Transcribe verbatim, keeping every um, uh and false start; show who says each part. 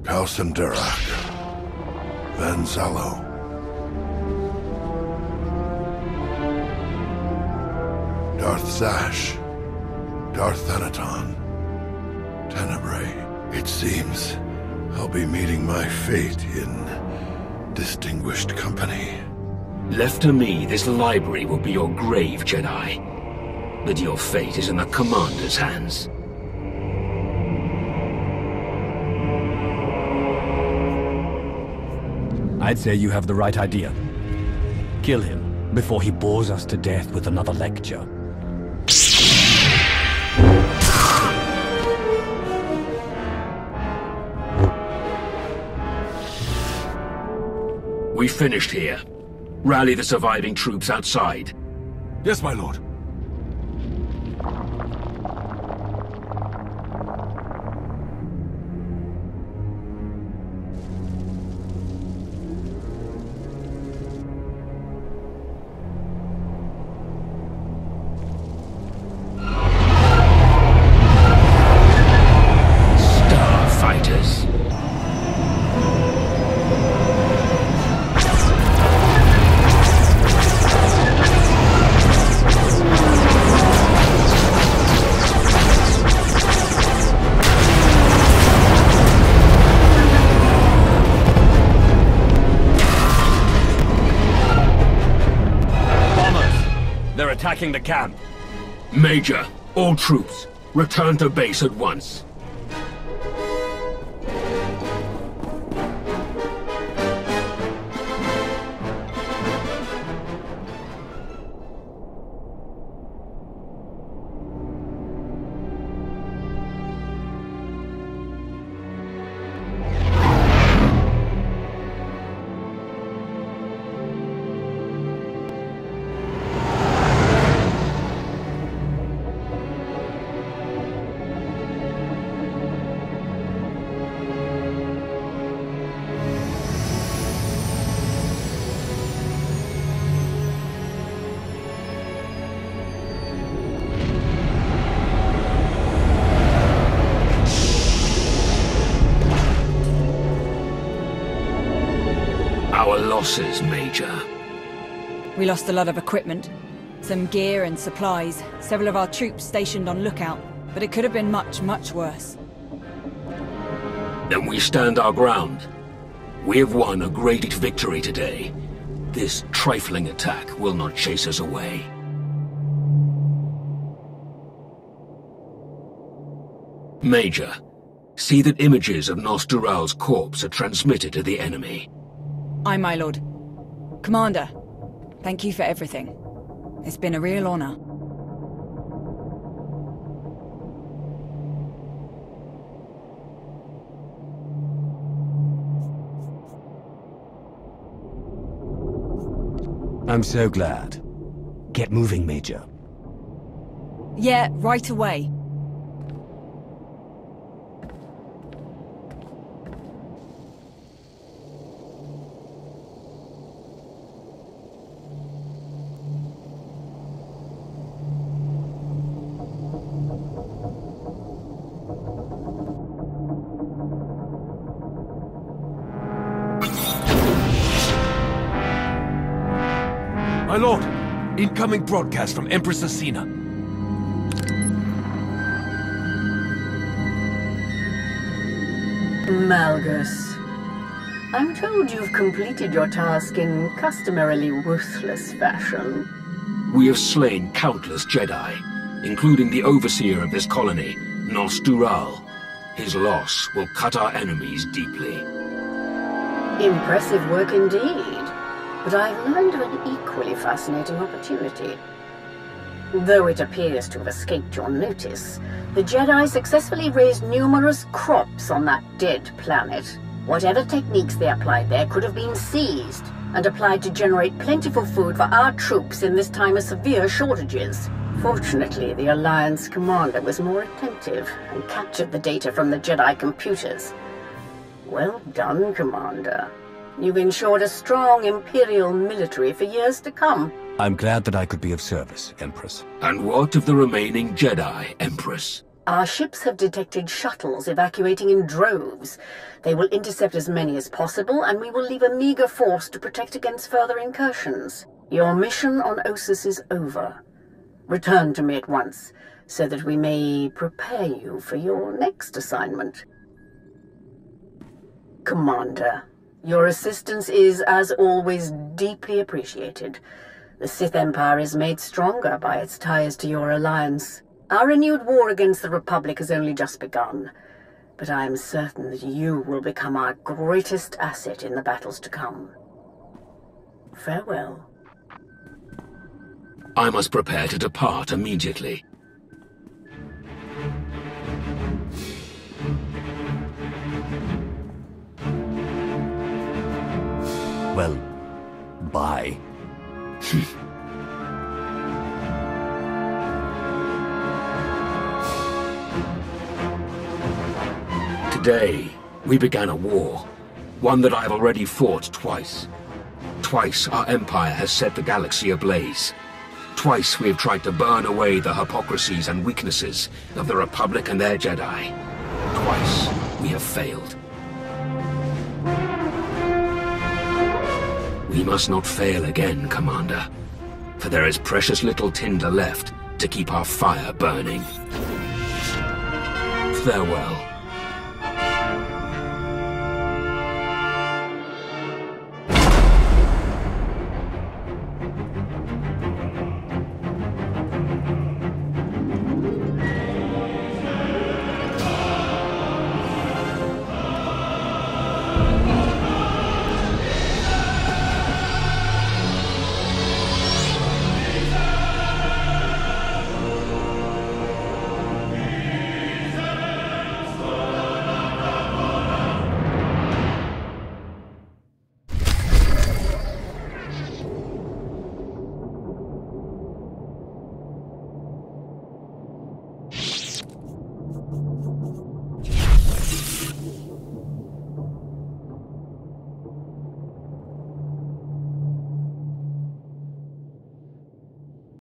Speaker 1: Kalsandurak. Van Zalo. Darth Zash. Darth Thanaton. Tenebrae. It seems I'll be meeting my fate in distinguished company.
Speaker 2: Left to me, this library will be your grave, Jedi. But your fate is in the Commander's hands.
Speaker 3: I'd say you have the right idea. Kill him before he bores us to death with another lecture.
Speaker 2: We finished here. Rally the surviving troops outside.
Speaker 4: Yes, my lord.
Speaker 2: Starfighters.
Speaker 3: They're attacking the camp.
Speaker 2: Major, all troops, return to base at once. Our losses, Major.
Speaker 5: We lost a lot of equipment, some gear and supplies, several of our troops stationed on lookout, but it could have been much, much worse.
Speaker 2: Then we stand our ground. We have won a great victory today. This trifling attack will not chase us away. Major, see that images of Nostural's corpse are transmitted to the enemy.
Speaker 5: Aye, my lord. Commander, thank you for everything. It's been a real honor.
Speaker 3: I'm so glad. Get moving, Major.
Speaker 5: Yeah, right away.
Speaker 4: My lord, incoming broadcast from Empress Acina.
Speaker 6: Malgus, I'm told you've completed your task in customarily ruthless fashion.
Speaker 2: We have slain countless Jedi, including the overseer of this colony, Nostural. His loss will cut our enemies deeply.
Speaker 6: Impressive work indeed. But I've learned of an equally fascinating opportunity. Though it appears to have escaped your notice, the Jedi successfully raised numerous crops on that dead planet. Whatever techniques they applied there could have been seized and applied to generate plentiful food for our troops in this time of severe shortages. Fortunately, the Alliance commander was more attentive and captured the data from the Jedi computers. Well done, Commander. You've ensured a strong Imperial military for years to come.
Speaker 3: I'm glad that I could be of service, Empress.
Speaker 2: And what of the remaining Jedi, Empress?
Speaker 6: Our ships have detected shuttles evacuating in droves. They will intercept as many as possible, and we will leave a meager force to protect against further incursions. Your mission on Ossus is over. Return to me at once, so that we may prepare you for your next assignment. Commander, your assistance is, as always, deeply appreciated. The Sith Empire is made stronger by its ties to your alliance. Our renewed war against the Republic has only just begun, but I am certain that you will become our greatest asset in the battles to come. Farewell.
Speaker 2: I must prepare to depart immediately.
Speaker 3: Well, bye.
Speaker 2: Today, we began a war, one that I've already fought twice. Twice our Empire has set the galaxy ablaze. Twice we have tried to burn away the hypocrisies and weaknesses of the Republic and their Jedi. Twice we have failed. We must not fail again, Commander, for there is precious little tinder left to keep our fire burning. Farewell.